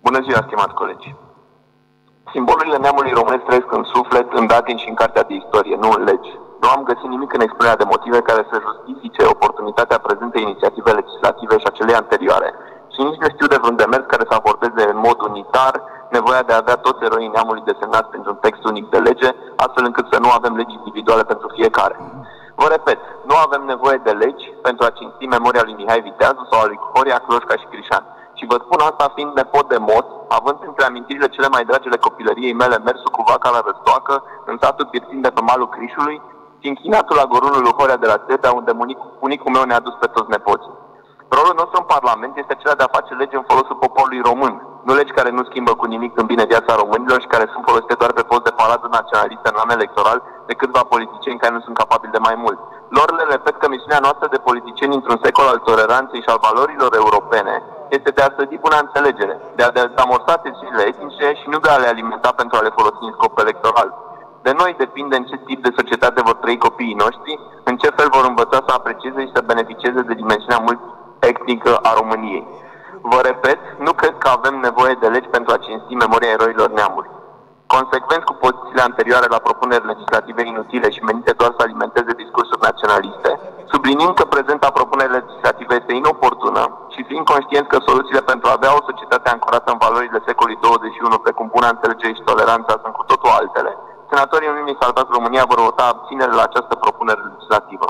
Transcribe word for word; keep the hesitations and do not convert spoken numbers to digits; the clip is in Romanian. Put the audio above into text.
Bună ziua, stimați colegi! Simbolurile neamului românesc trăiesc în suflet, în datini și în cartea de istorie, nu în legi. Nu am găsit nimic în expunerea de motive care să justifice oportunitatea prezentei inițiative legislative și acelei anterioare. Și nici nu știu de vreun demers care să abordeze în mod unitar nevoia de a avea toți eroii neamului desemnați printr-un text unic de lege, astfel încât să nu avem legi individuale pentru fiecare. Vă repet, nu avem nevoie de legi pentru a cinsti memoria lui Mihai Viteazu sau a lui Horia, Cloșca și Crișan. Și vă spun asta fiind nepot de mod, având printre amintirile cele mai dragi ale copilăriei mele mersul cu vaca la Răstoacă, în satul Pirțin de pe malul Crișului, și închinatul la gorunul lui Horea de la Țetea, unde bunicul meu ne-a dus pe toți nepoții. Rolul nostru în Parlament este acela de a face legi în folosul poporului român, nu legi care nu schimbă cu nimic în bine viața românilor și care sunt folosite doar pe post de paradă naționalistă în an electoral de câțiva politicieni care nu sunt capabili de mai mult. Lor le repet că misiunea noastră de politicieni într-un secol al toleranței și al valorilor europene este de a sădi bună înțelegere, de a desamorsa tensiunile etnice și nu de a le alimenta pentru a le folosi în scop electoral. De noi depinde în ce tip de societate vor trăi copiii noștri, în ce fel vor învăța să aprecieze și să beneficieze de dimensiunea multietnică a României. Vă repet, nu cred că avem nevoie de legi pentru a cinsti memoria eroilor neamului. Consecvent cu pozițiile anterioare la propuneri legislative inutile și menite doar să alimenteze discursuri naționaliste, sublinim că prezenta propunere legislativă este inoportună și fiind conștienți că soluțiile pentru a avea o societate ancorată în valorile secolului douăzeci și unu, precum buna înțelegere și toleranța, sunt cu totul altele, senatorii Uniunii Salvați România vor vota abținere la această propunere legislativă.